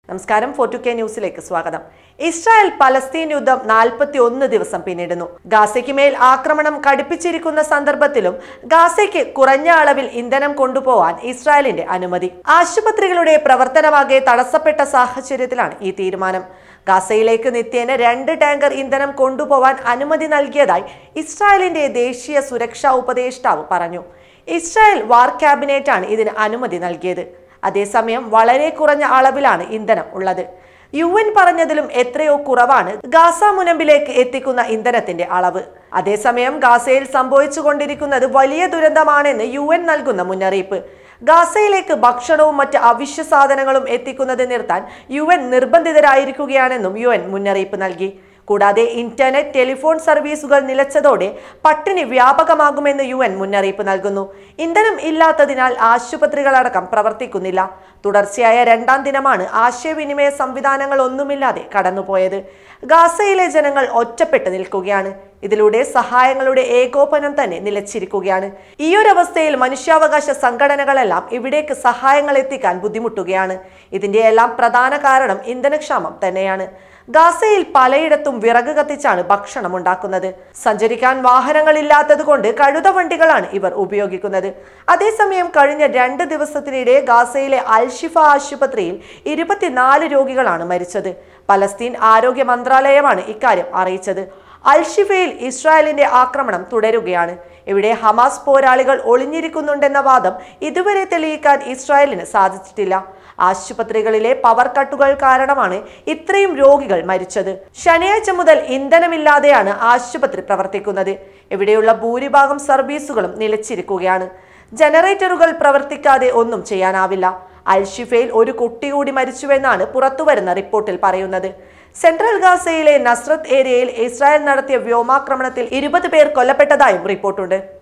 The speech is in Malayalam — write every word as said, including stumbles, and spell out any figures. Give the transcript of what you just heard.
നമസ്കാരം, ഫോർ ടു കെ ന്യൂസിലേക്ക് സ്വാഗതം. ഇസ്രായേൽ പലസ്തീൻ യുദ്ധം നാൽപ്പത്തി ഒന്ന് ദിവസം പിന്നിടുന്നു. ഗാസയ്ക്ക് മേൽ ആക്രമണം കടുപ്പിച്ചിരിക്കുന്ന സന്ദർഭത്തിലും ഗാസയ്ക്ക് കുറഞ്ഞ അളവിൽ ഇന്ധനം കൊണ്ടുപോവാൻ ഇസ്രായേലിന്റെ അനുമതി. ആശുപത്രികളുടെ പ്രവർത്തനമാകെ തടസ്സപ്പെട്ട സാഹചര്യത്തിലാണ് ഈ തീരുമാനം. ഗാസയിലേക്ക് നിത്യേന രണ്ട് ടാങ്കർ ഇന്ധനം കൊണ്ടുപോവാൻ അനുമതി നൽകിയതായി ഇസ്രായേലിന്റെ ദേശീയ സുരക്ഷാ ഉപദേഷ്ടാവ് പറഞ്ഞു. ഇസ്രായേൽ വാർ ക്യാബിനറ്റാണ് ഇതിന് അനുമതി നൽകിയത്. അതേസമയം വളരെ കുറഞ്ഞ അളവിലാണ് ഇന്ധനം ഉള്ളത്. യു എൻ പറഞ്ഞതിലും എത്രയോ കുറവാണ് ഗാസ മുനമ്പിലേക്ക് എത്തിക്കുന്ന ഇന്ധനത്തിന്റെ അളവ്. അതേസമയം ഗാസയിൽ സംഭവിച്ചുകൊണ്ടിരിക്കുന്നത് വലിയ ദുരന്തമാണെന്ന് യു എൻ നൽകുന്ന മുന്നറിയിപ്പ്. ഗാസയിലേക്ക് ഭക്ഷണവും മറ്റ് അവശ്യ സാധനങ്ങളും എത്തിക്കുന്നത് നിർത്താൻ യു എൻ നിർബന്ധിതരായിരിക്കുകയാണെന്നും യു എൻ മുന്നറിയിപ്പ് നൽകി. കൂടാതെ ഇന്റർനെറ്റ്, ടെലിഫോൺ സർവീസുകൾ നിലച്ചതോടെ പട്ടിണി വ്യാപകമാകുമെന്ന് യു എൻ മുന്നറിയിപ്പ് നൽകുന്നു. ഇന്ധനം ഇല്ലാത്തതിനാൽ ആശുപത്രികളടക്കം പ്രവർത്തിക്കുന്നില്ല. തുടർച്ചയായ രണ്ടാം ദിനമാണ് ആശയവിനിമയ സംവിധാനങ്ങൾ ഒന്നുമില്ലാതെ കടന്നുപോയത്. ഗാസയിലെ ജനങ്ങൾ ഒറ്റപ്പെട്ട് നിൽക്കുകയാണ്. ഇതിലൂടെ സഹായങ്ങളുടെ ഏകോപനം തന്നെ നിലച്ചിരിക്കുകയാണ്. ഈയൊരവസ്ഥയിൽ മനുഷ്യാവകാശ സംഘടനകളെല്ലാം ഇവിടേക്ക് സഹായങ്ങൾ എത്തിക്കാൻ ബുദ്ധിമുട്ടുകയാണ്. ഇതിന്റെ എല്ലാം പ്രധാന കാരണം ഇന്ധനക്ഷാമം തന്നെയാണ്. ഗാസയിൽ പലയിടത്തും വിറക് കത്തിച്ചാണ് ഭക്ഷണം ഉണ്ടാക്കുന്നത്. സഞ്ചരിക്കാൻ വാഹനങ്ങളില്ലാത്തത് കൊണ്ട് കഴുതവണ്ടികളാണ് ഇവർ ഉപയോഗിക്കുന്നത്. അതേസമയം കഴിഞ്ഞ രണ്ട് ദിവസത്തിനിടെ ഗാസയിലെ അൽഷിഫ ആശുപത്രിയിൽ ഇരുപത്തിനാല് രോഗികളാണ് മരിച്ചത്. പലസ്തീൻ ആരോഗ്യ മന്ത്രാലയമാണ് ഇക്കാര്യം അറിയിച്ചത്. അൽഷിഫയിൽ ഇസ്രായേലിന്റെ ആക്രമണം തുടരുകയാണ്. ഇവിടെ ഹമാസ് പോരാളികൾ ഒളിഞ്ഞിരിക്കുന്നുണ്ടെന്ന വാദം ഇതുവരെ തെളിയിക്കാൻ ഇസ്രായേലിന് സാധിച്ചിട്ടില്ല. ആശുപത്രികളിലെ പവർ കട്ടുകൾ കാരണമാണ് ഇത്രയും രോഗികൾ മരിച്ചത്. ശനിയാഴ്ച മുതൽ ഇന്ധനമില്ലാതെയാണ് ആശുപത്രി പ്രവർത്തിക്കുന്നത്. ഇവിടെയുള്ള ഭൂരിഭാഗം സർവീസുകളും നിലച്ചിരിക്കുകയാണ്. ജനറേറ്ററുകൾ പ്രവർത്തിക്കാതെ ഒന്നും ചെയ്യാനാവില്ല. അൽഷിഫയിൽ ഒരു കുട്ടി കൂടി മരിച്ചുവെന്നാണ് പുറത്തുവരുന്ന റിപ്പോർട്ടിൽ പറയുന്നത്. സെൻട്രൽ ഗാസയിലെ നസ്രത്ത് ഏരിയയിൽ ഇസ്രായേൽ നടത്തിയ വ്യോമാക്രമണത്തിൽ ഇരുപത് പേർ കൊല്ലപ്പെട്ടതായും റിപ്പോർട്ടുണ്ട്.